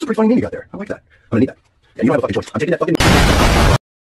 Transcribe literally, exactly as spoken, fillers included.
pretty funny name you got there. I like that. I'm gonna need that. Yeah, you don't have a fucking choice. I'm taking that fucking